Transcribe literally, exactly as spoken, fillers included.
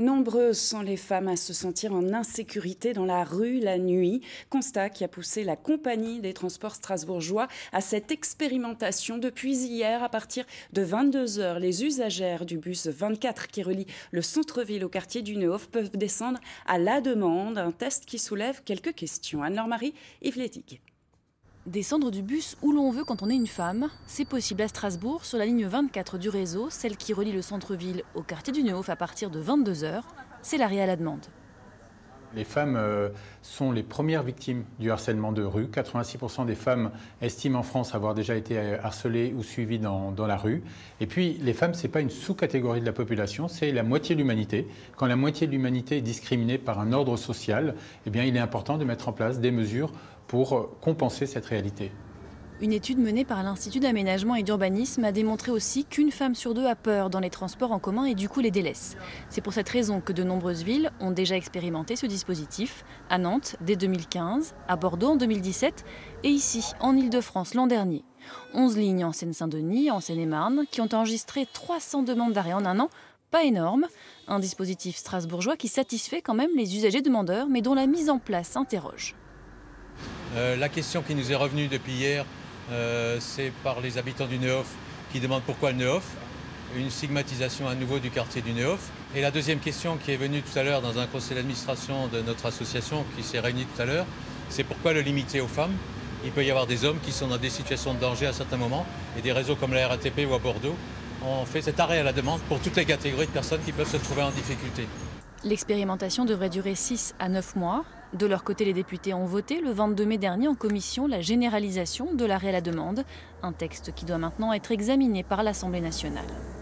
Nombreuses sont les femmes à se sentir en insécurité dans la rue la nuit. Constat qui a poussé la compagnie des transports strasbourgeois à cette expérimentation. Depuis hier, à partir de vingt-deux heures, les usagères du bus vingt-quatre qui relie le centre-ville au quartier du Neuhof peuvent descendre à la demande. Un test qui soulève quelques questions. Anne-Laure-Marie Yves-Lédig. Descendre du bus où l'on veut quand on est une femme, c'est possible à Strasbourg sur la ligne vingt-quatre du réseau, celle qui relie le centre-ville au quartier du Neuhof à partir de vingt-deux heures. C'est l'arrêt à la demande. Les femmes euh, sont les premières victimes du harcèlement de rue. quatre-vingt-six pour cent des femmes estiment en France avoir déjà été harcelées ou suivies dans, dans la rue. Et puis, les femmes, ce n'est pas une sous-catégorie de la population, c'est la moitié de l'humanité. Quand la moitié de l'humanité est discriminée par un ordre social, eh bien, il est important de mettre en place des mesures pour compenser cette réalité. Une étude menée par l'Institut d'aménagement et d'urbanisme a démontré aussi qu'une femme sur deux a peur dans les transports en commun et du coup les délaisse. C'est pour cette raison que de nombreuses villes ont déjà expérimenté ce dispositif. À Nantes dès deux mille quinze, à Bordeaux en deux mille dix-sept et ici en Ile-de-France l'an dernier. onze lignes en Seine-Saint-Denis, en Seine-et-Marne qui ont enregistré trois cents demandes d'arrêt en un an. Pas énorme. Un dispositif strasbourgeois qui satisfait quand même les usagers demandeurs mais dont la mise en place interroge. Euh, la question qui nous est revenue depuis hier, euh, c'est par les habitants du Neuhof qui demandent pourquoi le Neuhof, une stigmatisation à nouveau du quartier du Neuhof. Et la deuxième question qui est venue tout à l'heure dans un conseil d'administration de notre association qui s'est réunie tout à l'heure, c'est pourquoi le limiter aux femmes. Il peut y avoir des hommes qui sont dans des situations de danger à certains moments et des réseaux comme la R A T P ou à Bordeaux ont fait cet arrêt à la demande pour toutes les catégories de personnes qui peuvent se trouver en difficulté. L'expérimentation devrait durer six à neuf mois. De leur côté, les députés ont voté le vingt-deux mai dernier en commission la généralisation de l'arrêt à la demande, un texte qui doit maintenant être examiné par l'Assemblée nationale.